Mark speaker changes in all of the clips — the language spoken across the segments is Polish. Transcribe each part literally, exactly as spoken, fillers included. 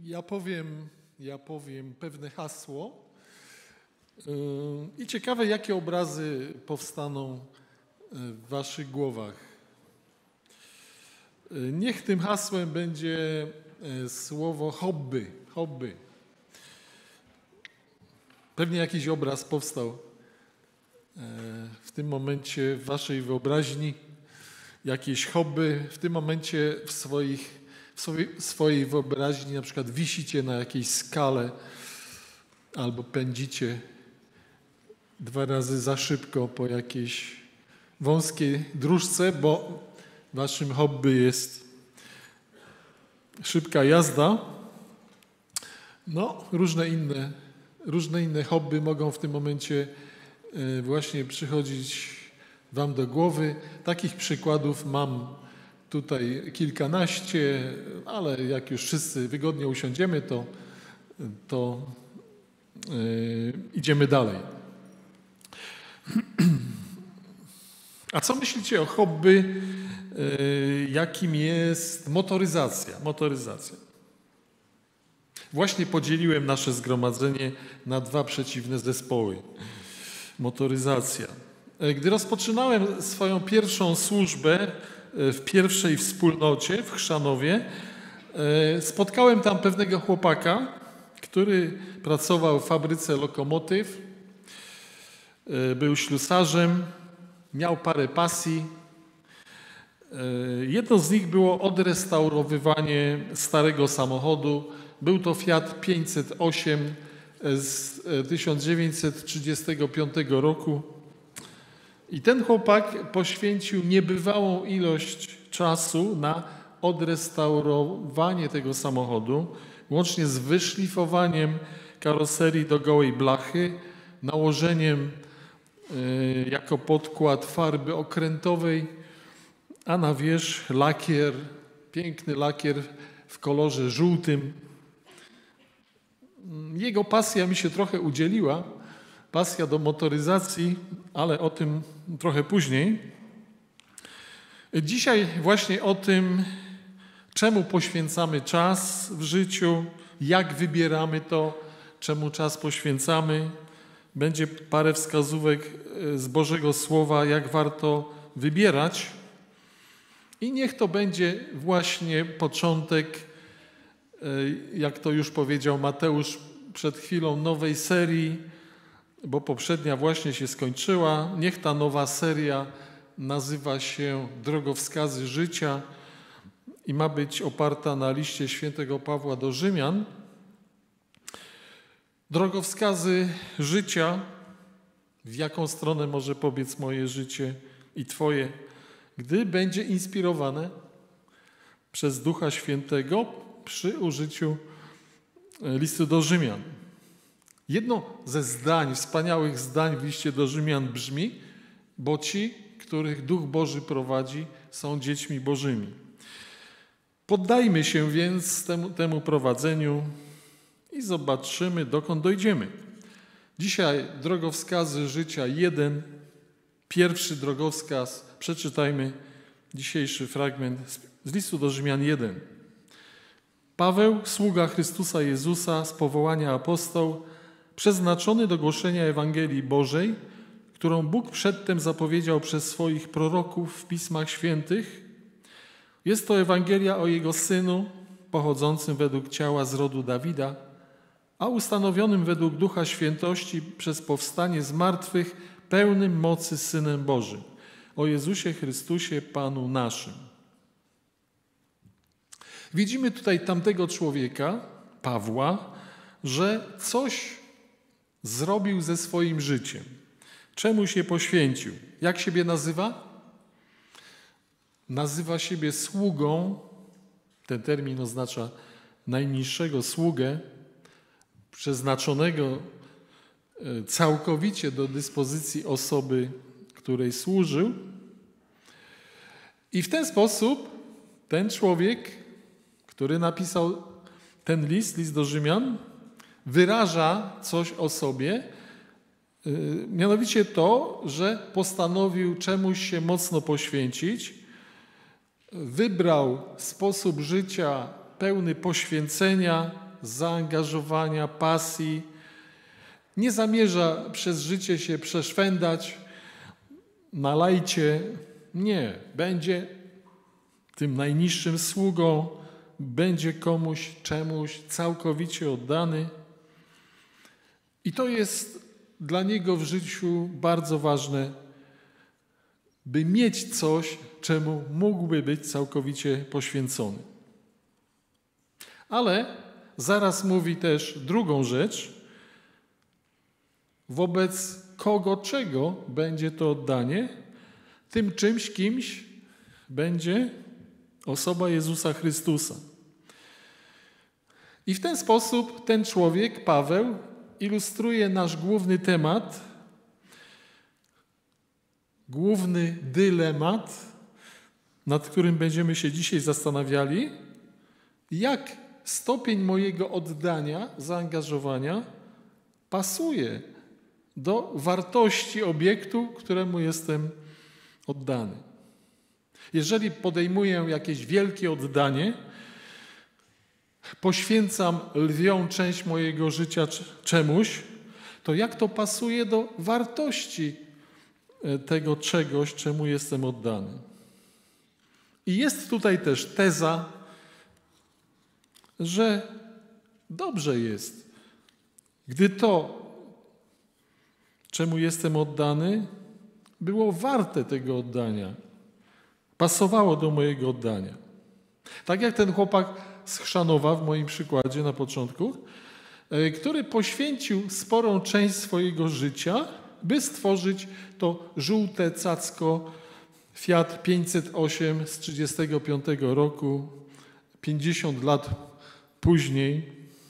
Speaker 1: Ja powiem, ja powiem pewne hasło yy, i ciekawe, jakie obrazy powstaną w waszych głowach. Yy, niech tym hasłem będzie yy, słowo hobby, hobby. Pewnie jakiś obraz powstał yy, w tym momencie w waszej wyobraźni, jakieś hobby w tym momencie w swoich w swojej, swojej wyobraźni, na przykład wisicie na jakiejś skale albo pędzicie dwa razy za szybko po jakiejś wąskiej dróżce, bo waszym hobby jest szybka jazda. No, różne inne, różne inne hobby mogą w tym momencie właśnie przychodzić wam do głowy. Takich przykładów mam tutaj kilkanaście, ale jak już wszyscy wygodnie usiądziemy, to, to yy, idziemy dalej. A co myślicie o hobby, yy, jakim jest motoryzacja? Motoryzacja. Właśnie podzieliłem nasze zgromadzenie na dwa przeciwne zespoły. Motoryzacja. Gdy rozpoczynałem swoją pierwszą służbę w pierwszej wspólnocie w Chrzanowie, spotkałem tam pewnego chłopaka, który pracował w fabryce lokomotyw, był ślusarzem, miał parę pasji. Jedną z nich było odrestaurowywanie starego samochodu. Był to Fiat pięćset osiem z tysiąc dziewięćset trzydziestego piątego roku. I ten chłopak poświęcił niebywałą ilość czasu na odrestaurowanie tego samochodu, łącznie z wyszlifowaniem karoserii do gołej blachy, nałożeniem y, jako podkład farby okrętowej, a na wierzch lakier, piękny lakier w kolorze żółtym. Jego pasja mi się trochę udzieliła, pasja do motoryzacji, ale o tym trochę później. Dzisiaj właśnie o tym, czemu poświęcamy czas w życiu, jak wybieramy to, czemu czas poświęcamy. Będzie parę wskazówek z Bożego Słowa, jak warto wybierać. I niech to będzie właśnie początek, jak to już powiedział Mateusz przed chwilą, nowej serii, bo poprzednia właśnie się skończyła. Niech ta nowa seria nazywa się Drogowskazy życia i ma być oparta na liście świętego Pawła do Rzymian. Drogowskazy życia, w jaką stronę może pobiec moje życie i twoje, gdy będzie inspirowane przez Ducha Świętego przy użyciu listu do Rzymian. Jedno ze zdań, wspaniałych zdań w liście do Rzymian brzmi: bo ci, których Duch Boży prowadzi, są dziećmi Bożymi. Poddajmy się więc temu, temu prowadzeniu i zobaczymy, dokąd dojdziemy. Dzisiaj drogowskazy życia jeden, pierwszy drogowskaz. Przeczytajmy dzisiejszy fragment z listu do Rzymian jeden. Paweł, sługa Chrystusa Jezusa, z powołania apostoł, przeznaczony do głoszenia Ewangelii Bożej, którą Bóg przedtem zapowiedział przez swoich proroków w Pismach Świętych. Jest to Ewangelia o Jego Synu, pochodzącym według ciała z rodu Dawida, a ustanowionym według Ducha Świętości przez powstanie z martwych, pełnym mocy Synem Bożym, o Jezusie Chrystusie, Panu naszym. Widzimy tutaj tamtego człowieka, Pawła, że coś zrobił ze swoim życiem. Czemu się poświęcił? Jak siebie nazywa? Nazywa siebie sługą. Ten termin oznacza najniższego sługę, przeznaczonego całkowicie do dyspozycji osoby, której służył. I w ten sposób ten człowiek, który napisał ten list, list do Rzymian, wyraża coś o sobie, mianowicie to, że postanowił czemuś się mocno poświęcić, wybrał sposób życia pełny poświęcenia, zaangażowania, pasji. Nie zamierza przez życie się przeszwendać na lajcie. Nie. Będzie tym najniższym sługą, będzie komuś, czemuś całkowicie oddany. I to jest dla niego w życiu bardzo ważne, by mieć coś, czemu mógłby być całkowicie poświęcony. Ale zaraz mówi też drugą rzecz, wobec kogo, czego będzie to oddanie, tym czymś, kimś będzie osoba Jezusa Chrystusa. I w ten sposób ten człowiek, Paweł, ilustruje nasz główny temat, główny dylemat, nad którym będziemy się dzisiaj zastanawiali, jak stopień mojego oddania, zaangażowania pasuje do wartości obiektu, któremu jestem oddany. Jeżeli podejmuję jakieś wielkie oddanie, poświęcam lwią część mojego życia czemuś, to jak to pasuje do wartości tego czegoś, czemu jestem oddany. I jest tutaj też teza, że dobrze jest, gdy to, czemu jestem oddany, było warte tego oddania, pasowało do mojego oddania. Tak jak ten chłopak z Chrzanowa w moim przykładzie na początku, który poświęcił sporą część swojego życia, by stworzyć to żółte cacko Fiat pięćset osiem z trzydziestego piątego roku, pięćdziesiąt lat później.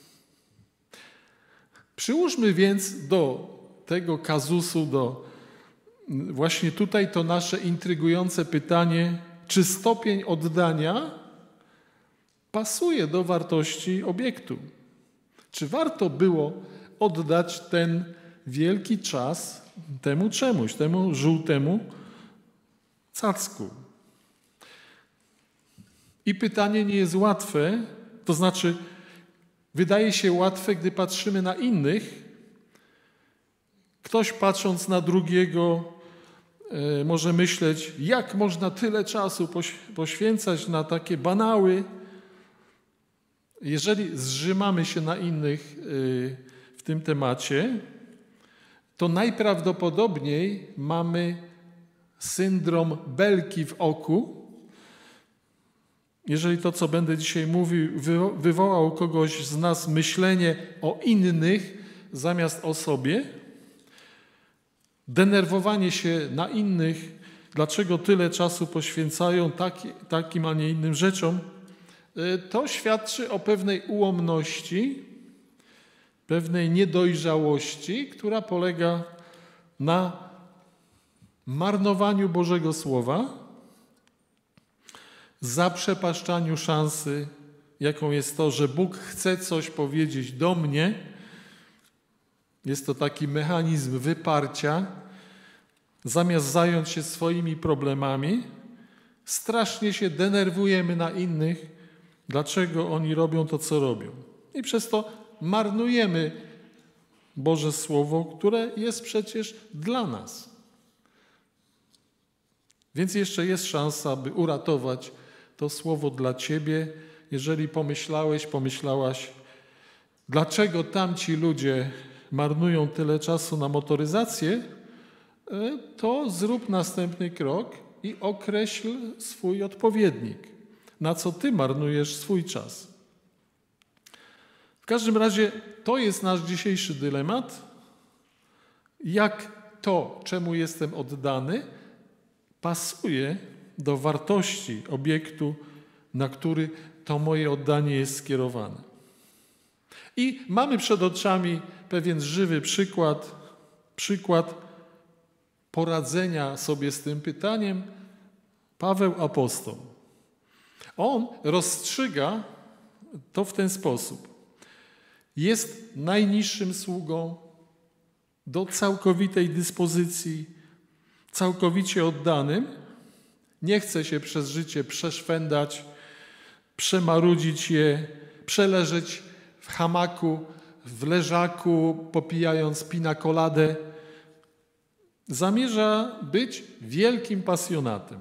Speaker 1: Przyłóżmy więc do tego kazusu, do właśnie tutaj to nasze intrygujące pytanie, czy stopień oddania pasuje do wartości obiektu. Czy warto było oddać ten wielki czas temu czemuś, temu żółtemu cacku? I pytanie nie jest łatwe, to znaczy wydaje się łatwe, gdy patrzymy na innych. Ktoś patrząc na drugiego e, może myśleć, jak można tyle czasu poś- poświęcać na takie banały. Jeżeli zrzymamy się na innych y, w tym temacie, to najprawdopodobniej mamy syndrom belki w oku. Jeżeli to, co będę dzisiaj mówił, wy- wywołał kogoś z nas myślenie o innych zamiast o sobie, denerwowanie się na innych, dlaczego tyle czasu poświęcają taki, takim, a nie innym rzeczom, to świadczy o pewnej ułomności, pewnej niedojrzałości, która polega na marnowaniu Bożego Słowa, zaprzepaszczaniu szansy, jaką jest to, że Bóg chce coś powiedzieć do mnie. Jest to taki mechanizm wyparcia. Zamiast zająć się swoimi problemami, strasznie się denerwujemy na innych, dlaczego oni robią to, co robią. I przez to marnujemy Boże Słowo, które jest przecież dla nas. Więc jeszcze jest szansa, by uratować to Słowo dla Ciebie, jeżeli pomyślałeś, pomyślałaś, dlaczego tamci ludzie marnują tyle czasu na motoryzację, to zrób następny krok i określ swój odpowiednik. Na co Ty marnujesz swój czas. W każdym razie to jest nasz dzisiejszy dylemat. Jak to, czemu jestem oddany, pasuje do wartości obiektu, na który to moje oddanie jest skierowane. I mamy przed oczami pewien żywy przykład, przykład poradzenia sobie z tym pytaniem. Paweł apostoł. On rozstrzyga to w ten sposób. Jest najniższym sługą do całkowitej dyspozycji, całkowicie oddanym. Nie chce się przez życie przeszwendać, przemarudzić je, przeleżeć w hamaku, w leżaku, popijając pina coladę. Zamierza być wielkim pasjonatem.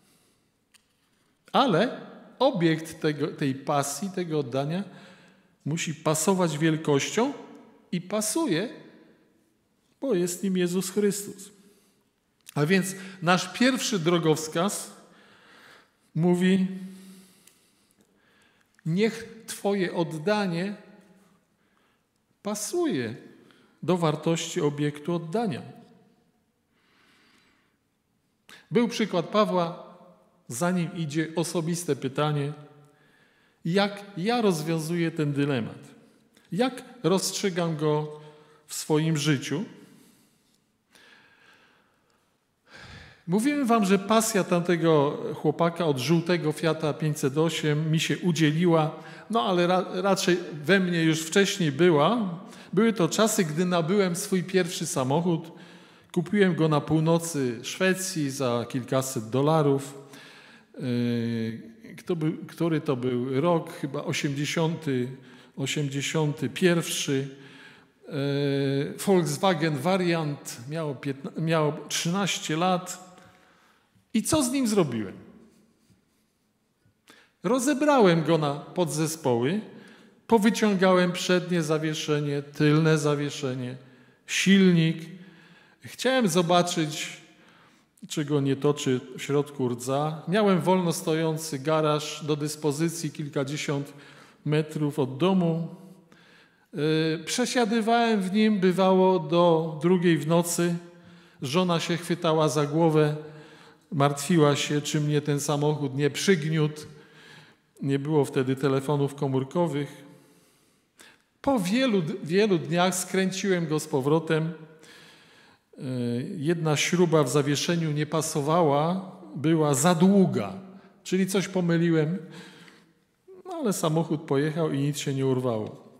Speaker 1: Ale obiekt tego, tej pasji, tego oddania musi pasować wielkością i pasuje, bo jest nim Jezus Chrystus. A więc nasz pierwszy drogowskaz mówi: niech Twoje oddanie pasuje do wartości obiektu oddania. Był przykład Pawła, za nim idzie osobiste pytanie: jak ja rozwiązuję ten dylemat? Jak rozstrzygam go w swoim życiu? Mówiłem wam, że pasja tamtego chłopaka od żółtego Fiata pięćset osiem mi się udzieliła, no ale ra, raczej we mnie już wcześniej była. Były to czasy, gdy nabyłem swój pierwszy samochód. Kupiłem go na północy Szwecji za kilkaset dolarów. Kto był, który to był rok? Chyba osiemdziesiąty, osiemdziesiąty pierwszy. Volkswagen Variant miał, piętnaście, miał trzynaście lat. I co z nim zrobiłem? Rozebrałem go na podzespoły, powyciągałem przednie zawieszenie, tylne zawieszenie, silnik. Chciałem zobaczyć, czy go nie toczy w środku rdza. Miałem wolno stojący garaż do dyspozycji, kilkadziesiąt metrów od domu. Przesiadywałem w nim, bywało do drugiej w nocy. Żona się chwytała za głowę, martwiła się, czy mnie ten samochód nie przygniótł. Nie było wtedy telefonów komórkowych. Po wielu, wielu dniach skręciłem go z powrotem. Jedna śruba w zawieszeniu nie pasowała, była za długa, czyli coś pomyliłem, no ale samochód pojechał i nic się nie urwało.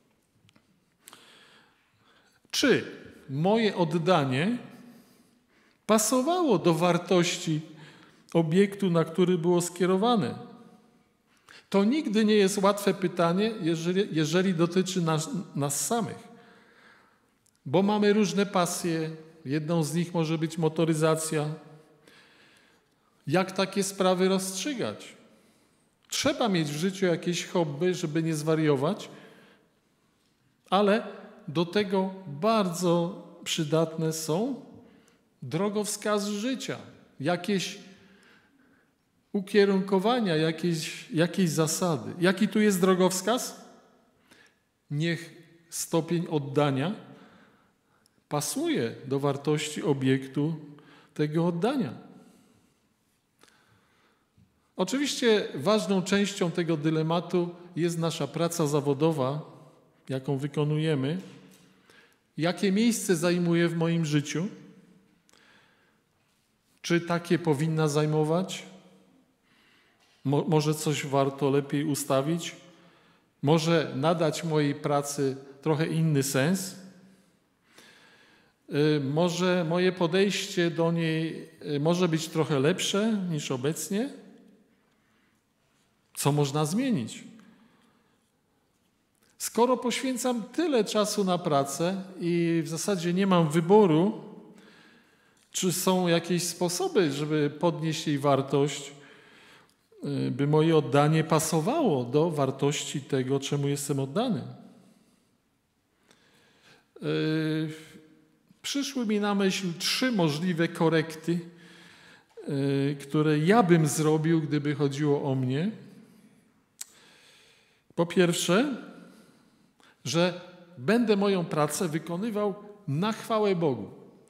Speaker 1: Czy moje oddanie pasowało do wartości obiektu, na który było skierowane? To nigdy nie jest łatwe pytanie, jeżeli, jeżeli dotyczy nas, nas samych, bo mamy różne pasje. Jedną z nich może być motoryzacja. Jak takie sprawy rozstrzygać? Trzeba mieć w życiu jakieś hobby, żeby nie zwariować, ale do tego bardzo przydatne są drogowskazy życia, jakieś ukierunkowania, jakieś, jakieś zasady. Jaki tu jest drogowskaz? Niech stopień oddania pasuje do wartości obiektu tego oddania. Oczywiście ważną częścią tego dylematu jest nasza praca zawodowa, jaką wykonujemy. Jakie miejsce zajmuje w moim życiu? Czy takie powinna zajmować? Mo- może coś warto lepiej ustawić? Może nadać mojej pracy trochę inny sens? Może moje podejście do niej może być trochę lepsze niż obecnie? Co można zmienić? Skoro poświęcam tyle czasu na pracę i w zasadzie nie mam wyboru, czy są jakieś sposoby, żeby podnieść jej wartość, by moje oddanie pasowało do wartości tego, czemu jestem oddany? Przyszły mi na myśl trzy możliwe korekty, które ja bym zrobił, gdyby chodziło o mnie. Po pierwsze, że będę moją pracę wykonywał na chwałę Bogu.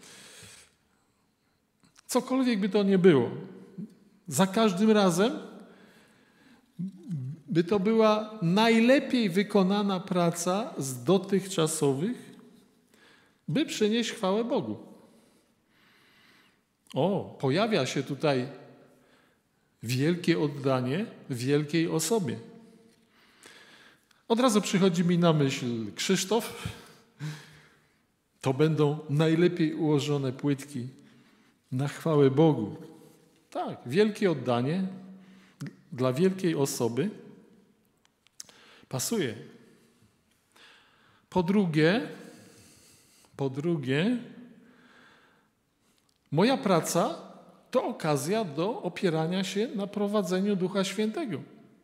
Speaker 1: Cokolwiek by to nie było. Za każdym razem by to była najlepiej wykonana praca z dotychczasowych, by przynieść chwałę Bogu. O, pojawia się tutaj wielkie oddanie wielkiej osobie. Od razu przychodzi mi na myśl Krzysztof. To będą najlepiej ułożone płytki na chwałę Bogu. Tak, wielkie oddanie dla wielkiej osoby pasuje. Po drugie, po drugie, moja praca to okazja do opierania się na prowadzeniu Ducha Świętego.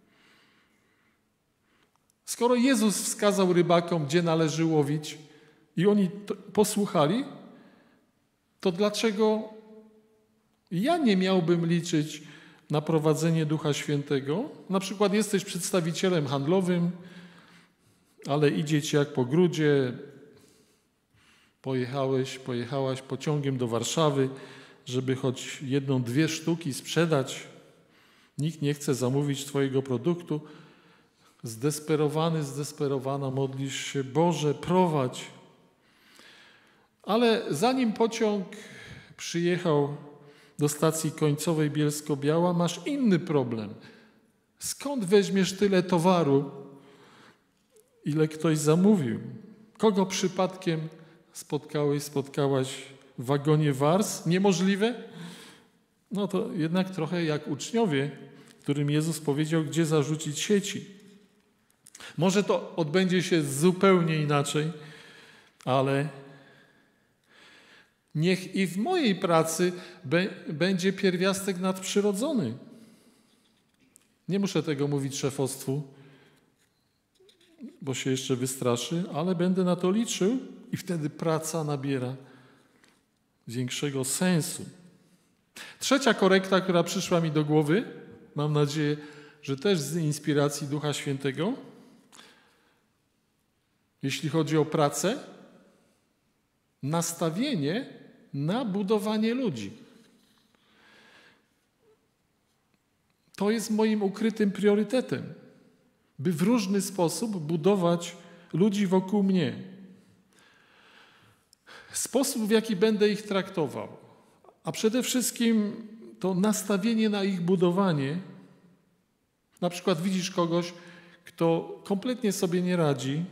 Speaker 1: Skoro Jezus wskazał rybakom, gdzie należy łowić i oni to posłuchali, to dlaczego ja nie miałbym liczyć na prowadzenie Ducha Świętego? Na przykład jesteś przedstawicielem handlowym, ale idzie ci jak po grudzie, pojechałeś, pojechałaś pociągiem do Warszawy, żeby choć jedną, dwie sztuki sprzedać. Nikt nie chce zamówić twojego produktu. Zdesperowany, zdesperowana modlisz się, Boże, prowadź. Ale zanim pociąg przyjechał do stacji końcowej Bielsko-Biała, masz inny problem. Skąd weźmiesz tyle towaru, ile ktoś zamówił? Kogo przypadkiem spotkałeś, spotkałaś w wagonie wars? Niemożliwe? No to jednak trochę jak uczniowie, którym Jezus powiedział, gdzie zarzucić sieci. Może to odbędzie się zupełnie inaczej, ale niech i w mojej pracy be, będzie pierwiastek nadprzyrodzony. Nie muszę tego mówić szefostwu, bo się jeszcze wystraszy, ale będę na to liczył i wtedy praca nabiera większego sensu. Trzecia korekta, która przyszła mi do głowy, mam nadzieję, że też z inspiracji Ducha Świętego, jeśli chodzi o pracę, nastawienie na budowanie ludzi. To jest moim ukrytym priorytetem, by w różny sposób budować ludzi wokół mnie. Sposób, w jaki będę ich traktował, a przede wszystkim to nastawienie na ich budowanie. Na przykład widzisz kogoś, kto kompletnie sobie nie radzi,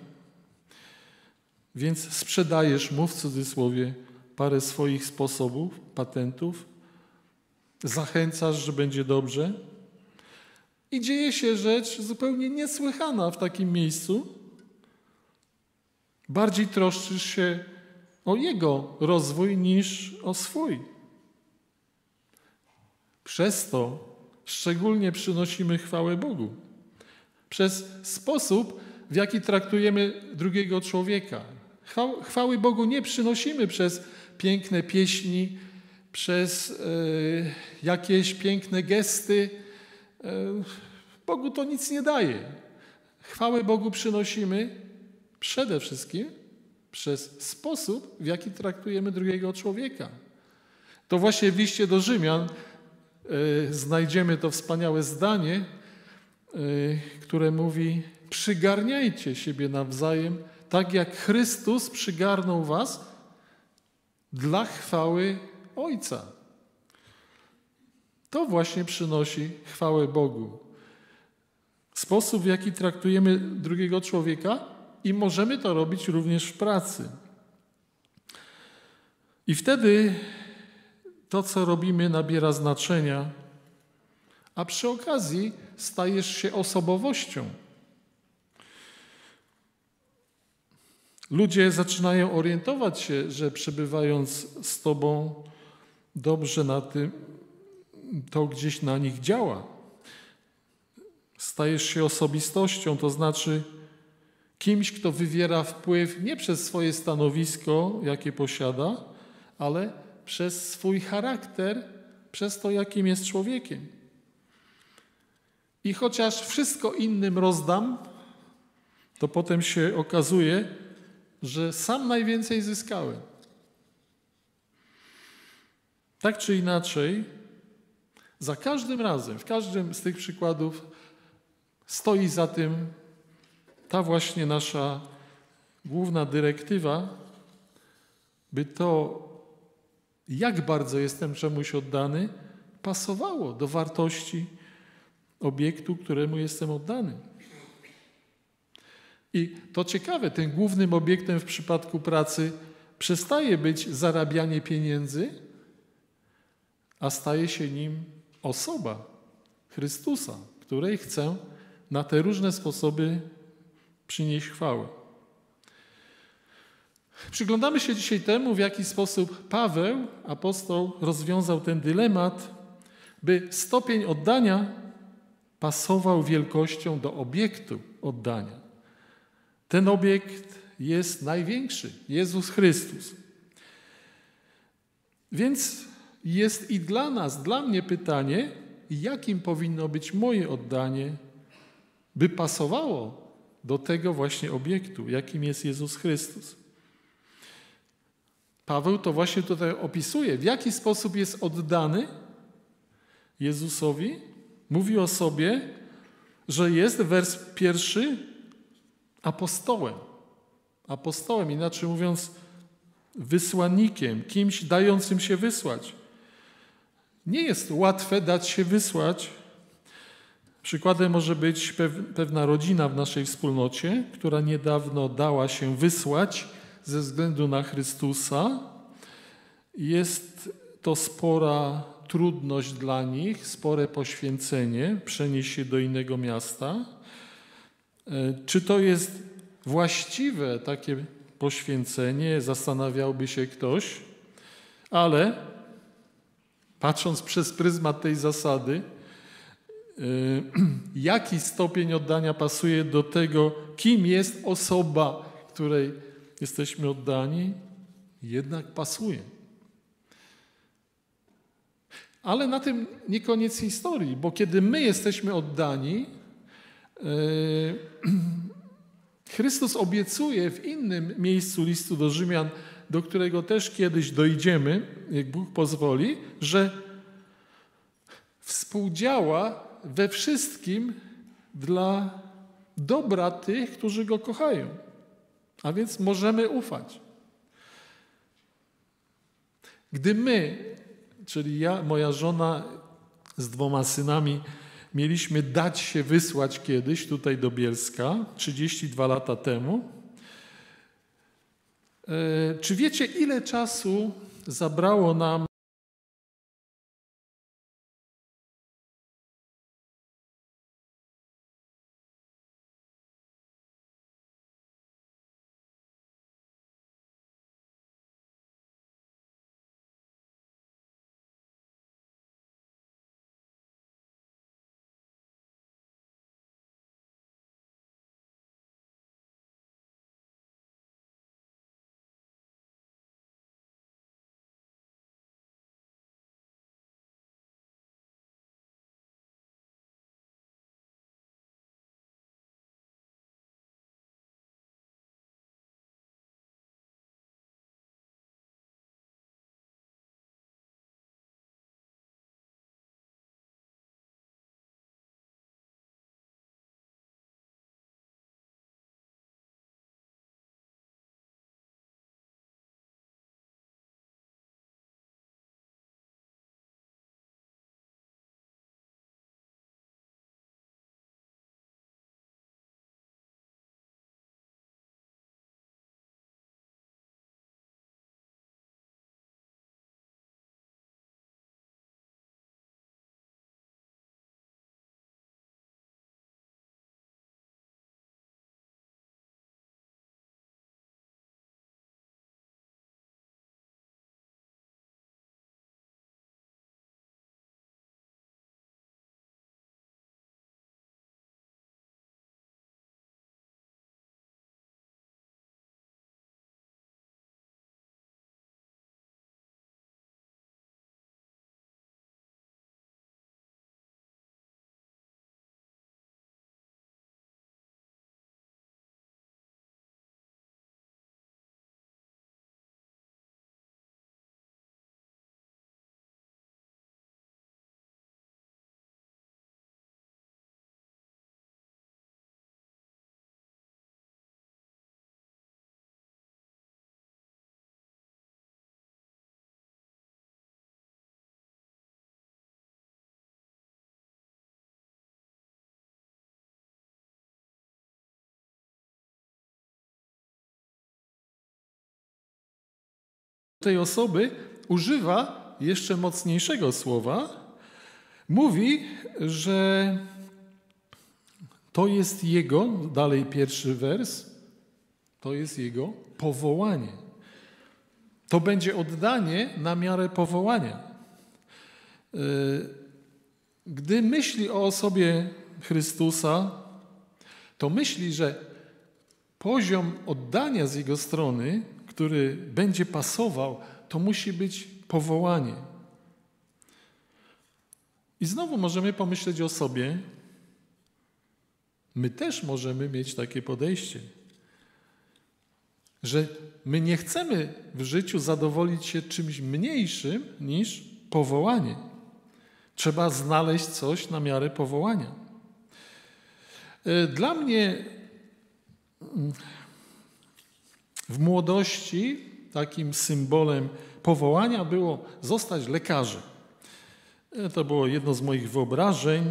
Speaker 1: więc sprzedajesz mu, w cudzysłowie, parę swoich sposobów, patentów, zachęcasz, że będzie dobrze i dzieje się rzecz zupełnie niesłychana w takim miejscu. Bardziej troszczysz się o jego rozwój niż o swój. Przez to szczególnie przynosimy chwałę Bogu. Przez sposób, w jaki traktujemy drugiego człowieka. Chwały Bogu nie przynosimy przez piękne pieśni, przez e, jakieś piękne gesty. E, Bogu to nic nie daje. Chwałę Bogu przynosimy przede wszystkim przez sposób, w jaki traktujemy drugiego człowieka. To właśnie w liście do Rzymian e, znajdziemy to wspaniałe zdanie, e, które mówi: przygarniajcie siebie nawzajem, tak jak Chrystus przygarnął was dla chwały Ojca. To właśnie przynosi chwałę Bogu. Sposób, w jaki traktujemy drugiego człowieka i możemy to robić również w pracy. I wtedy to, co robimy, nabiera znaczenia, a przy okazji stajesz się osobowością. Ludzie zaczynają orientować się, że przebywając z Tobą dobrze na tym, to gdzieś na nich działa. Stajesz się osobistością, to znaczy kimś, kto wywiera wpływ nie przez swoje stanowisko, jakie posiada, ale przez swój charakter, przez to, jakim jest człowiekiem. I chociaż wszystko innym rozdam, to potem się okazuje, że sam najwięcej zyskałem. Tak czy inaczej, za każdym razem, w każdym z tych przykładów stoi za tym ta właśnie nasza główna dyrektywa, by to, jak bardzo jestem czemuś oddany, pasowało do wartości obiektu, któremu jestem oddany. I to ciekawe, tym głównym obiektem w przypadku pracy przestaje być zarabianie pieniędzy, a staje się nim osoba Chrystusa, której chcę na te różne sposoby przynieść chwałę. Przyglądamy się dzisiaj temu, w jaki sposób Paweł, apostoł, rozwiązał ten dylemat, by stopień oddania pasował wielkością do obiektu oddania. Ten obiekt jest największy, Jezus Chrystus. Więc jest i dla nas, dla mnie pytanie, jakim powinno być moje oddanie, by pasowało do tego właśnie obiektu, jakim jest Jezus Chrystus. Paweł to właśnie tutaj opisuje, w jaki sposób jest oddany Jezusowi. Mówi o sobie, że jest, wers pierwszy, apostołem. Apostołem, inaczej mówiąc, wysłannikiem, kimś dającym się wysłać. Nie jest łatwe dać się wysłać. Przykładem może być pewna rodzina w naszej wspólnocie, która niedawno dała się wysłać ze względu na Chrystusa. Jest to spora trudność dla nich, spore poświęcenie, przenieść się do innego miasta. Czy to jest właściwe takie poświęcenie, zastanawiałby się ktoś, ale patrząc przez pryzmat tej zasady, jaki stopień oddania pasuje do tego, kim jest osoba, której jesteśmy oddani, jednak pasuje. Ale na tym nie koniec historii, bo kiedy my jesteśmy oddani, Chrystus obiecuje w innym miejscu listu do Rzymian, do którego też kiedyś dojdziemy, jak Bóg pozwoli, że współdziała we wszystkim dla dobra tych, którzy Go kochają. A więc możemy ufać. Gdy my, czyli ja, moja żona z dwoma synami, mieliśmy dać się wysłać kiedyś tutaj do Bielska, trzydzieści dwa lata temu. Czy wiecie, ile czasu zabrało nam tej osoby, używa jeszcze mocniejszego słowa. Mówi, że to jest jego, dalej pierwszy wers, to jest jego powołanie. To będzie oddanie na miarę powołania. Gdy myśli o osobie Chrystusa, to myśli, że poziom oddania z Jego strony, który będzie pasował, to musi być powołanie. I znowu możemy pomyśleć o sobie, my też możemy mieć takie podejście, że my nie chcemy w życiu zadowolić się czymś mniejszym niż powołanie. Trzeba znaleźć coś na miarę powołania. Dla mnie w młodości takim symbolem powołania było zostać lekarzem. To było jedno z moich wyobrażeń.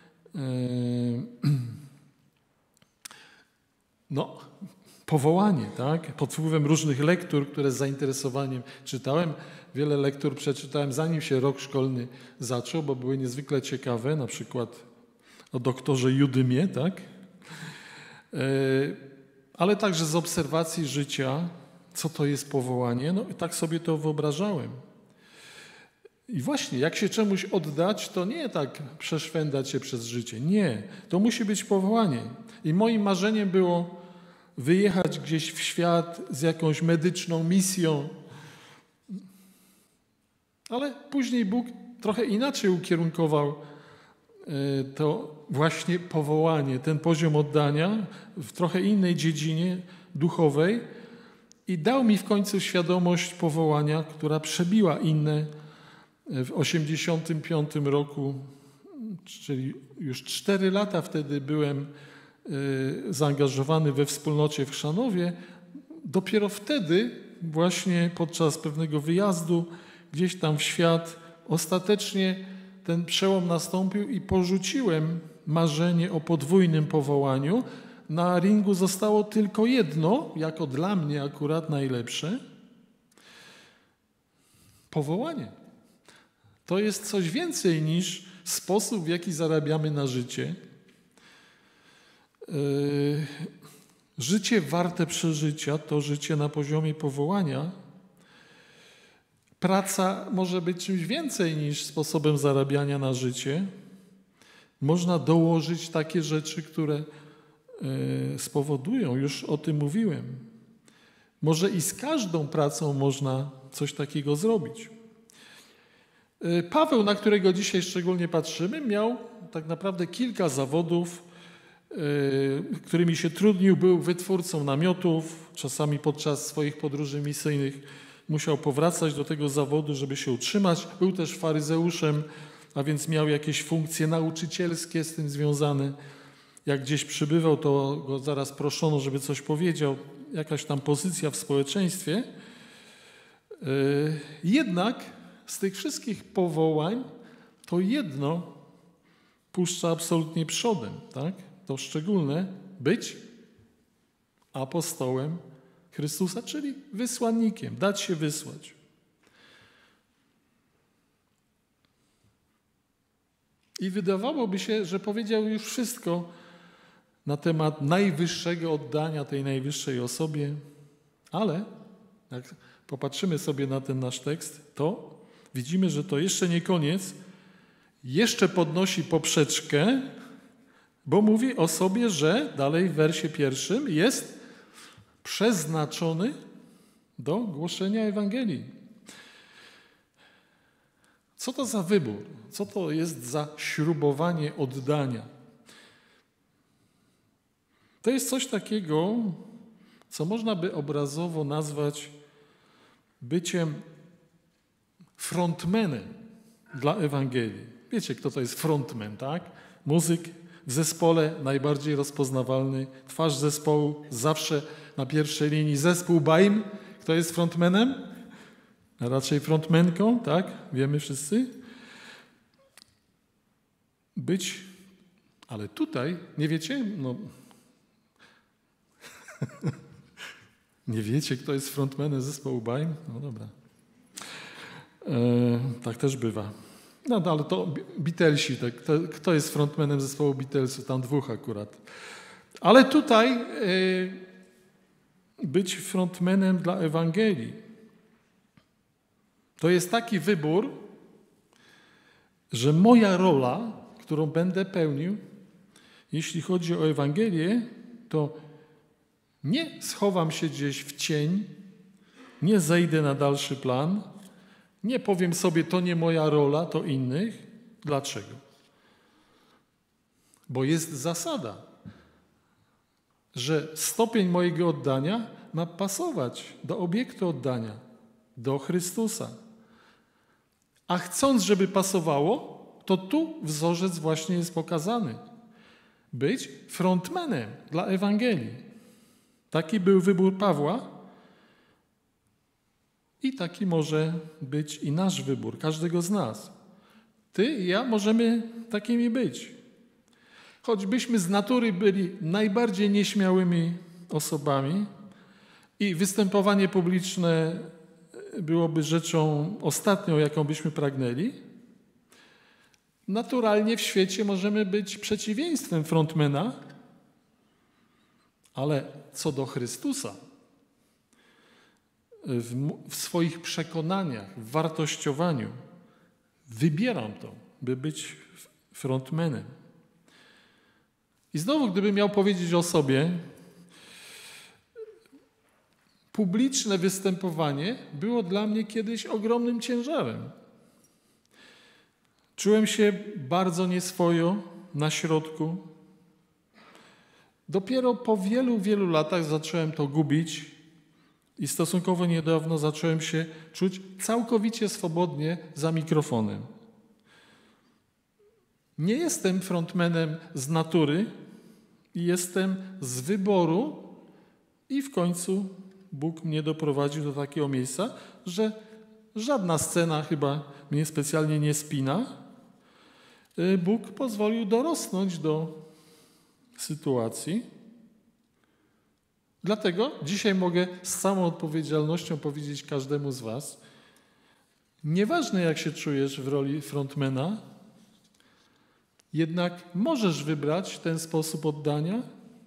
Speaker 1: No, powołanie, tak? Pod wpływem różnych lektur, które z zainteresowaniem czytałem. Wiele lektur przeczytałem, zanim się rok szkolny zaczął, bo były niezwykle ciekawe, na przykład o doktorze Judymie, tak? Ale także z obserwacji życia, co to jest powołanie, no i tak sobie to wyobrażałem. I właśnie, jak się czemuś oddać, to nie tak przeszwędzać się przez życie. Nie, to musi być powołanie. I moim marzeniem było wyjechać gdzieś w świat z jakąś medyczną misją. Ale później Bóg trochę inaczej ukierunkował to właśnie powołanie, ten poziom oddania w trochę innej dziedzinie duchowej i dał mi w końcu świadomość powołania, która przebiła inne. W osiemdziesiątym piątym roku, czyli już cztery lata wtedy byłem zaangażowany we wspólnocie w Chrzanowie. Dopiero wtedy, właśnie podczas pewnego wyjazdu gdzieś tam w świat, ostatecznie ten przełom nastąpił i porzuciłem marzenie o podwójnym powołaniu. Na ringu zostało tylko jedno, jako dla mnie akurat najlepsze. Powołanie. To jest coś więcej niż sposób, w jaki zarabiamy na życie. Życie warte przeżycia to życie na poziomie powołania. Praca może być czymś więcej niż sposobem zarabiania na życie. Można dołożyć takie rzeczy, które spowodują, już o tym mówiłem. Może i z każdą pracą można coś takiego zrobić. Paweł, na którego dzisiaj szczególnie patrzymy, miał tak naprawdę kilka zawodów, którymi się trudnił. Był wytwórcą namiotów, czasami podczas swoich podróży misyjnych musiał powracać do tego zawodu, żeby się utrzymać. Był też faryzeuszem, a więc miał jakieś funkcje nauczycielskie z tym związane. Jak gdzieś przybywał, to go zaraz proszono, żeby coś powiedział, jakaś tam pozycja w społeczeństwie. Jednak z tych wszystkich powołań to jedno puszcza absolutnie przodem, tak? To szczególne być apostołem Chrystusa, czyli wysłannikiem, dać się wysłać. I wydawałoby się, że powiedział już wszystko na temat najwyższego oddania tej najwyższej osobie, ale jak popatrzymy sobie na ten nasz tekst, to widzimy, że to jeszcze nie koniec. Jeszcze podnosi poprzeczkę, bo mówi o sobie, że dalej w wersie pierwszym jest przeznaczony do głoszenia Ewangelii. Co to za wybór? Co to jest za śrubowanie oddania? To jest coś takiego, co można by obrazowo nazwać byciem frontmanem dla Ewangelii. Wiecie, kto to jest frontman, tak? Muzyk w zespole najbardziej rozpoznawalny, twarz zespołu zawsze na pierwszej linii. Zespół B A I M, kto jest frontmanem? A raczej frontmenką, tak? Wiemy wszyscy. Być, ale tutaj, nie wiecie? No. Nie wiecie, kto jest frontmanem zespołu B A I M? No dobra. E, tak też bywa. No, no ale to Beatlesi, tak, to, kto jest frontmanem zespołu Beatlesów? Tam dwóch akurat. Ale tutaj e, być frontmanem dla Ewangelii. To jest taki wybór, że moja rola, którą będę pełnił, jeśli chodzi o Ewangelię, to nie schowam się gdzieś w cień, nie zejdę na dalszy plan, nie powiem sobie, to nie moja rola, to innych. Dlaczego? Bo jest zasada, że stopień mojego oddania ma pasować do obiektu oddania, do Chrystusa. A chcąc, żeby pasowało, to tu wzorzec właśnie jest pokazany. Być frontmanem dla Ewangelii. Taki był wybór Pawła i taki może być i nasz wybór, każdego z nas. Ty i ja możemy takimi być. Choćbyśmy z natury byli najbardziej nieśmiałymi osobami i występowanie publiczne byłoby rzeczą ostatnią, jaką byśmy pragnęli, naturalnie w świecie możemy być przeciwieństwem frontmana, ale co do Chrystusa, w, w swoich przekonaniach, w wartościowaniu wybieram to, by być frontmanem. I znowu, gdybym miał powiedzieć o sobie, publiczne występowanie było dla mnie kiedyś ogromnym ciężarem. Czułem się bardzo nieswojo na środku. Dopiero po wielu, wielu latach zacząłem to gubić i stosunkowo niedawno zacząłem się czuć całkowicie swobodnie za mikrofonem. Nie jestem frontmanem z natury, jestem z wyboru i w końcu Bóg mnie doprowadził do takiego miejsca, że żadna scena chyba mnie specjalnie nie spina. Bóg pozwolił dorosnąć do sytuacji. Dlatego dzisiaj mogę z całą odpowiedzialnością powiedzieć każdemu z was, nieważne jak się czujesz w roli frontmana, jednak możesz wybrać ten sposób oddania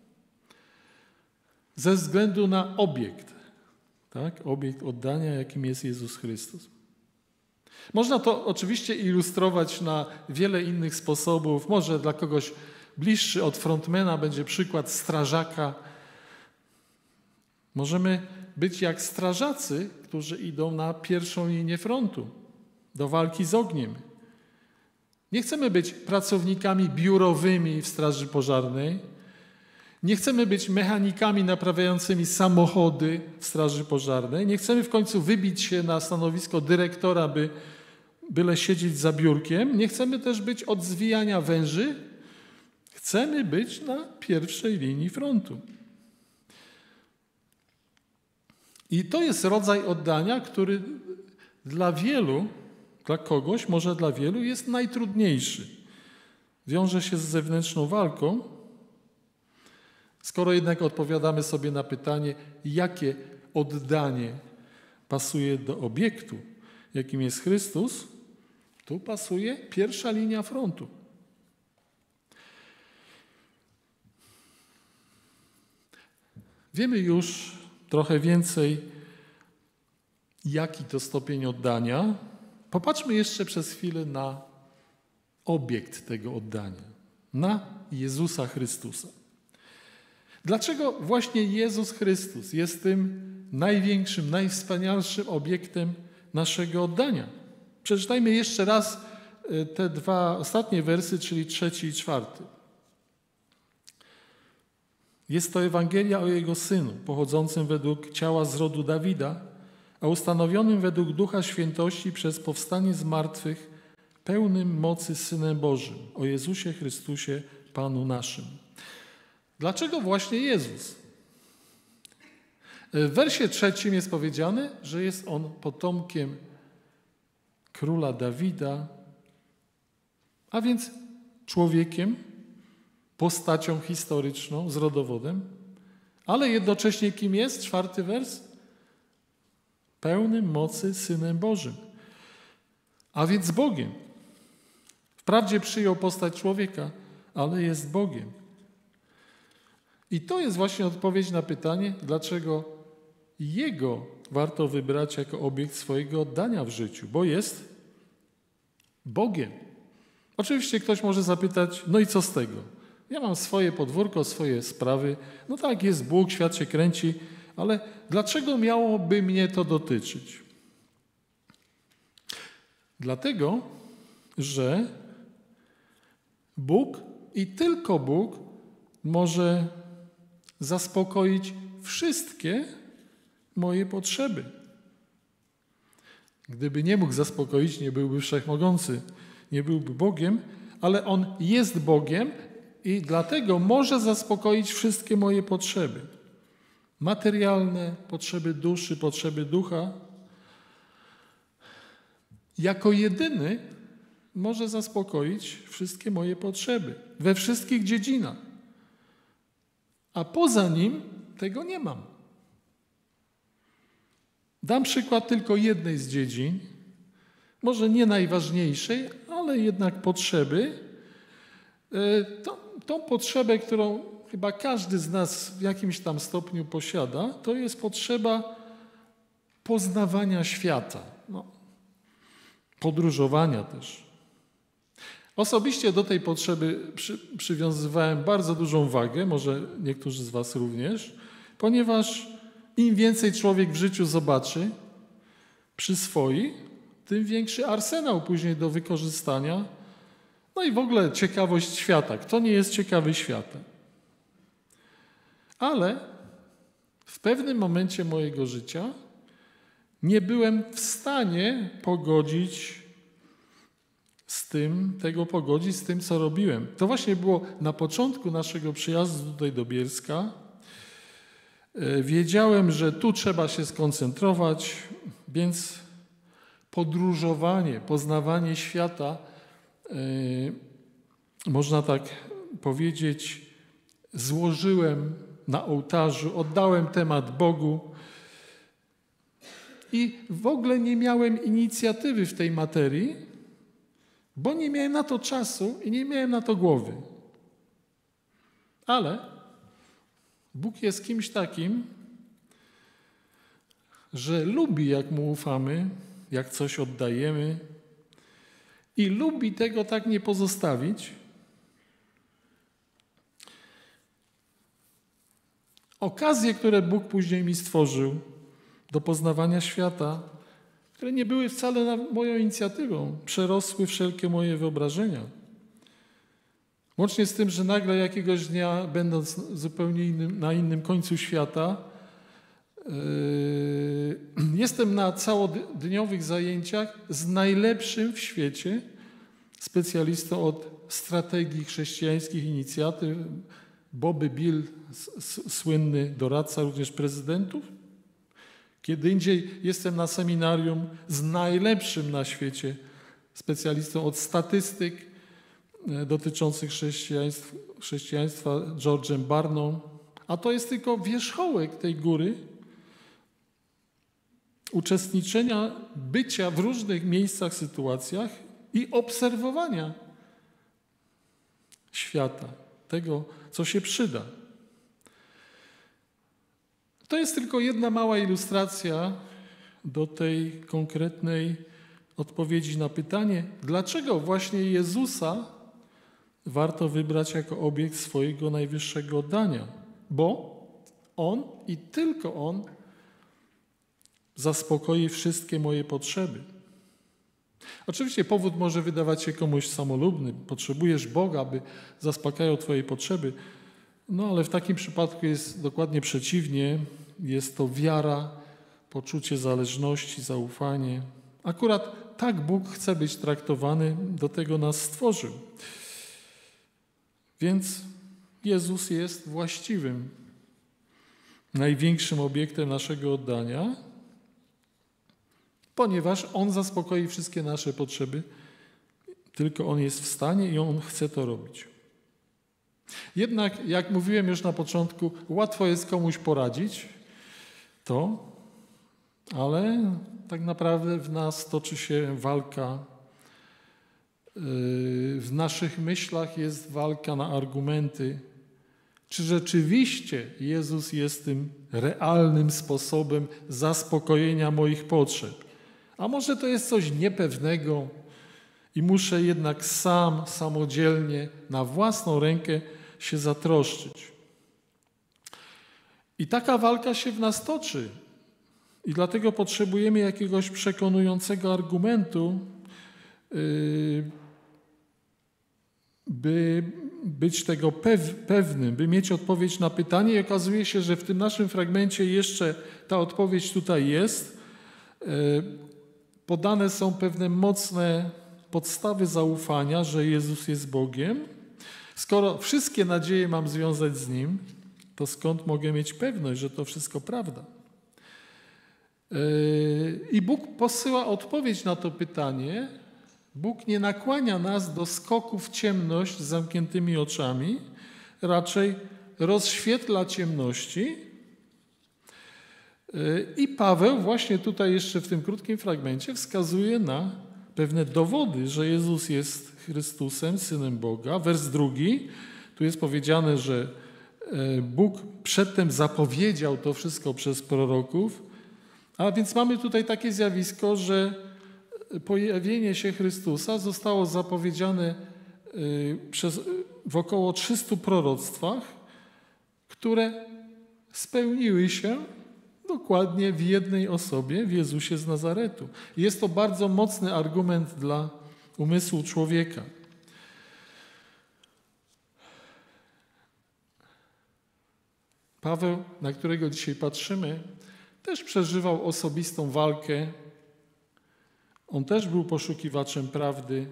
Speaker 1: ze względu na obiekt, tak? Obiekt oddania, jakim jest Jezus Chrystus. Można to oczywiście ilustrować na wiele innych sposobów. Może dla kogoś bliższy od frontmana będzie przykład strażaka. Możemy być jak strażacy, którzy idą na pierwszą linię frontu do walki z ogniem. Nie chcemy być pracownikami biurowymi w Straży Pożarnej. Nie chcemy być mechanikami naprawiającymi samochody w Straży Pożarnej. Nie chcemy w końcu wybić się na stanowisko dyrektora, by byle siedzieć za biurkiem. Nie chcemy też być od zwijania węży. Chcemy być na pierwszej linii frontu. I to jest rodzaj oddania, który dla wielu, dla kogoś, może dla wielu jest najtrudniejszy. Wiąże się z zewnętrzną walką. Skoro jednak odpowiadamy sobie na pytanie, jakie oddanie pasuje do obiektu, jakim jest Chrystus, tu pasuje pierwsza linia frontu. Wiemy już trochę więcej, jaki to stopień oddania. Popatrzmy jeszcze przez chwilę na obiekt tego oddania, na Jezusa Chrystusa. Dlaczego właśnie Jezus Chrystus jest tym największym, najwspanialszym obiektem naszego oddania? Przeczytajmy jeszcze raz te dwa ostatnie wersy, czyli trzeci i czwarty. Jest to Ewangelia o Jego Synu, pochodzącym według ciała z rodu Dawida, a ustanowionym według Ducha Świętości przez powstanie z martwych, pełnym mocy Synem Bożym, o Jezusie Chrystusie, Panu naszym. Dlaczego właśnie Jezus? W wersie trzecim jest powiedziane, że jest On potomkiem króla Dawida, a więc człowiekiem, postacią historyczną, z rodowodem, ale jednocześnie kim jest? Czwarty wers? Pełnym mocy Synem Bożym, a więc Bogiem. Wprawdzie przyjął postać człowieka, ale jest Bogiem. I to jest właśnie odpowiedź na pytanie, dlaczego Jego warto wybrać jako obiekt swojego oddania w życiu, bo jest Bogiem. Oczywiście ktoś może zapytać, no i co z tego? Ja mam swoje podwórko, swoje sprawy. No tak, jest Bóg, świat się kręci, ale dlaczego miałoby mnie to dotyczyć? Dlatego, że Bóg i tylko Bóg może zaspokoić wszystkie moje potrzeby. Gdyby nie mógł zaspokoić, nie byłby wszechmogący, nie byłby Bogiem, ale On jest Bogiem i dlatego może zaspokoić wszystkie moje potrzeby. Materialne, potrzeby duszy, potrzeby ducha. Jako jedyny może zaspokoić wszystkie moje potrzeby we wszystkich dziedzinach. A poza Nim tego nie mam. Dam przykład tylko jednej z dziedzin, może nie najważniejszej, ale jednak potrzeby. Tą, tą potrzebę, którą chyba każdy z nas w jakimś tam stopniu posiada, to jest potrzeba poznawania świata, no, podróżowania też. Osobiście do tej potrzeby przy, przywiązywałem bardzo dużą wagę, może niektórzy z was również, ponieważ im więcej człowiek w życiu zobaczy, przyswoi, tym większy arsenał później do wykorzystania. No i w ogóle ciekawość świata. Kto nie jest ciekawy świata? Ale w pewnym momencie mojego życia nie byłem w stanie pogodzić z tym, tego pogodzić z tym, co robiłem. To właśnie było na początku naszego przyjazdu tutaj do Bielska. Wiedziałem, że tu trzeba się skoncentrować, więc podróżowanie, poznawanie świata, yy, można tak powiedzieć, złożyłem na ołtarzu, oddałem temat Bogu i w ogóle nie miałem inicjatywy w tej materii, bo nie miałem na to czasu i nie miałem na to głowy. Ale Bóg jest kimś takim, że lubi, jak Mu ufamy, jak coś oddajemy i lubi tego tak nie pozostawić. Okazje, które Bóg później mi stworzył do poznawania świata, które nie były wcale moją inicjatywą, przerosły wszelkie moje wyobrażenia. Łącznie z tym, że nagle jakiegoś dnia, będąc zupełnie innym, na innym końcu świata, yy, jestem na całodniowych zajęciach z najlepszym w świecie specjalistą od strategii chrześcijańskich inicjatyw, Bobby Bill, słynny doradca również prezydentów. Kiedy indziej jestem na seminarium z najlepszym na świecie specjalistą od statystyk dotyczących chrześcijaństwa, chrześcijaństwa George'em Barną, a to jest tylko wierzchołek tej góry uczestniczenia, bycia w różnych miejscach, sytuacjach i obserwowania świata, tego, co się przyda. To jest tylko jedna mała ilustracja do tej konkretnej odpowiedzi na pytanie, dlaczego właśnie Jezusa warto wybrać jako obiekt swojego najwyższego oddania. Bo On i tylko On zaspokoi wszystkie moje potrzeby. Oczywiście powód może wydawać się komuś samolubny. Potrzebujesz Boga, by zaspokajał twoje potrzeby. No ale w takim przypadku jest dokładnie przeciwnie. Jest to wiara, poczucie zależności, zaufanie. Akurat tak Bóg chce być traktowany, do tego nas stworzył. Więc Jezus jest właściwym, największym obiektem naszego oddania, ponieważ On zaspokoi wszystkie nasze potrzeby, tylko On jest w stanie i On chce to robić. Jednak, jak mówiłem już na początku, łatwo jest komuś poradzić to, ale tak naprawdę w nas toczy się walka. W naszych myślach jest walka na argumenty, Czy rzeczywiście Jezus jest tym realnym sposobem zaspokojenia moich potrzeb? A może to jest coś niepewnego i muszę jednak sam, samodzielnie, na własną rękę się zatroszczyć. I taka walka się w nas toczy. I dlatego potrzebujemy jakiegoś przekonującego argumentu, by być tego pewnym, by mieć odpowiedź na pytanie. I okazuje się, że w tym naszym fragmencie jeszcze ta odpowiedź tutaj jest. Podane są pewne mocne podstawy zaufania, że Jezus jest Bogiem. Skoro wszystkie nadzieje mam związać z Nim, to skąd mogę mieć pewność, że to wszystko prawda? I Bóg posyła odpowiedź na to pytanie. Bóg nie nakłania nas do skoku w ciemność z zamkniętymi oczami, raczej rozświetla ciemności. I Paweł właśnie tutaj jeszcze w tym krótkim fragmencie wskazuje na pewne dowody, że Jezus jest Chrystusem, Synem Boga. Wers drugi, tu jest powiedziane, że Bóg przedtem zapowiedział to wszystko przez proroków, a więc mamy tutaj takie zjawisko, że pojawienie się Chrystusa zostało zapowiedziane przez, w około trzystu proroctwach, które spełniły się dokładnie w jednej osobie, w Jezusie z Nazaretu. Jest to bardzo mocny argument dla umysłu człowieka. Paweł, na którego dzisiaj patrzymy, też przeżywał osobistą walkę. On też był poszukiwaczem prawdy.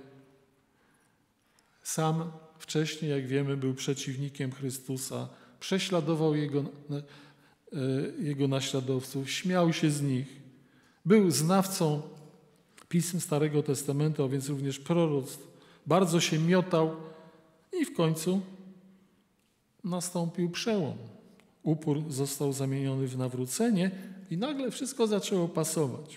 Speaker 1: Sam wcześniej, jak wiemy, był przeciwnikiem Chrystusa. Prześladował Jego, jego naśladowców, śmiał się z nich. Był znawcą pism Starego Testamentu, a więc również proroctw. Bardzo się miotał i w końcu nastąpił przełom. Upór został zamieniony w nawrócenie i nagle wszystko zaczęło pasować.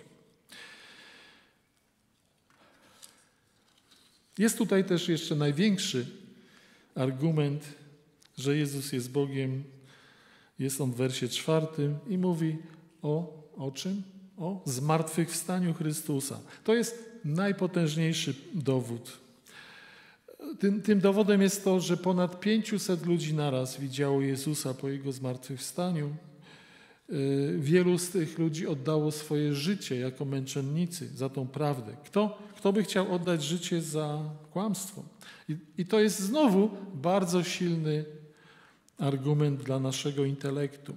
Speaker 1: Jest tutaj też jeszcze największy argument, że Jezus jest Bogiem. Jest on w wersie czwartym i mówi o, o czym? O zmartwychwstaniu Chrystusa. To jest najpotężniejszy dowód. Tym, tym dowodem jest to, że ponad pięciuset ludzi naraz widziało Jezusa po Jego zmartwychwstaniu. Wielu z tych ludzi oddało swoje życie jako męczennicy za tą prawdę. Kto, kto by chciał oddać życie za kłamstwo? I, i to jest znowu bardzo silny argument dla naszego intelektu.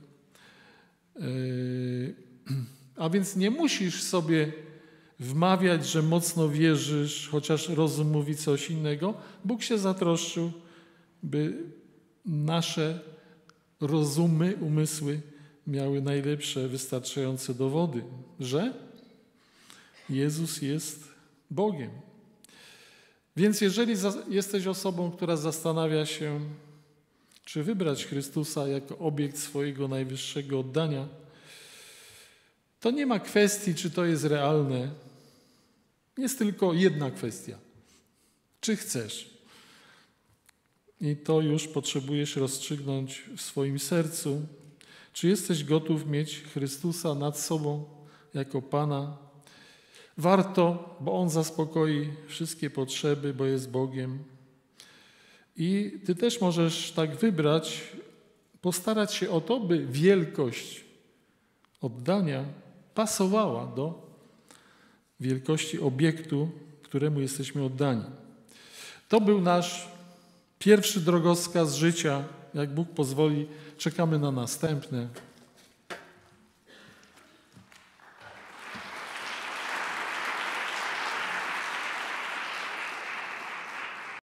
Speaker 1: A więc nie musisz sobie wmawiać, że mocno wierzysz, chociaż rozum mówi coś innego. Bóg się zatroszczył, by nasze rozumy, umysły miały najlepsze, wystarczające dowody, że Jezus jest Bogiem. Więc jeżeli jesteś osobą, która zastanawia się, czy wybrać Chrystusa jako obiekt swojego najwyższego oddania, to nie ma kwestii, czy to jest realne. Jest tylko jedna kwestia. Czy chcesz? I to już potrzebujesz rozstrzygnąć w swoim sercu. Czy jesteś gotów mieć Chrystusa nad sobą jako Pana? Warto, bo On zaspokoi wszystkie potrzeby, bo jest Bogiem. I ty też możesz tak wybrać, postarać się o to, by wielkość oddania pasowała do wielkości obiektu, któremu jesteśmy oddani. To był nasz pierwszy drogowskaz życia. Jak Bóg pozwoli, czekamy na następne.